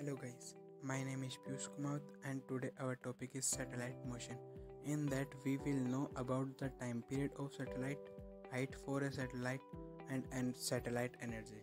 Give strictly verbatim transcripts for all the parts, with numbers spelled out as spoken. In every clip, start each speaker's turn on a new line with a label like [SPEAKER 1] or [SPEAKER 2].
[SPEAKER 1] Hello guys, my name is Piyush Kumar and today our topic is satellite motion. In that we will know about the time period of satellite, height for a satellite and, and satellite energy.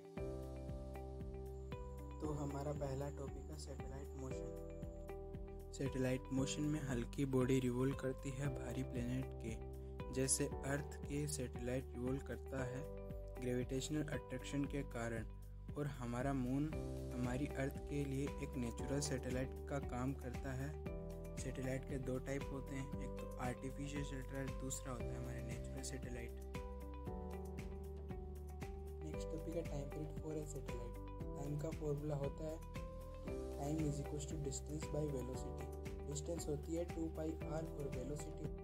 [SPEAKER 1] तो हमारा पहला topic है satellite motion. Satellite motion में हल्की body revolve करती है भारी planet के, जैसे अर्थ के सैटेलाइट रिवॉल्व करता है ग्रेविटेशनल अट्रैक्शन के कारण, और हमारा मून हमारी अर्थ के लिए एक नेचुरल सैटेलाइट का काम करता है। सैटेलाइट के दो टाइप होते हैं, एक तो आर्टिफिशियल सैटेलाइट, दूसरा होता है हमारे नेचुरल सैटेलाइट। नेक्स्ट टॉपिक है time period for a satellite. Time का फॉर्मूला होता है time is equal to distance by velocity. Distance होती है टू पाई आर और वेलोसिटी